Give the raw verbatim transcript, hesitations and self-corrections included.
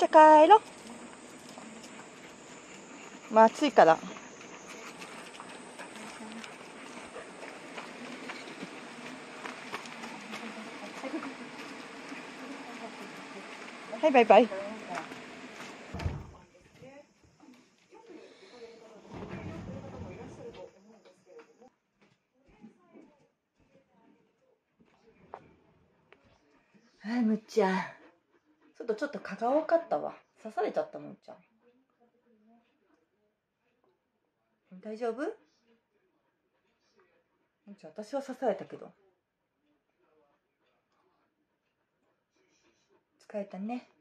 ちゃ帰ろう。まあ暑いから。はい、バイバイ。はい、むっちゃん。ちょっとちょっと蚊が多かったわ。刺されちゃった、むっちゃん。大丈夫？むっちゃん、私は刺されたけど。疲れたね。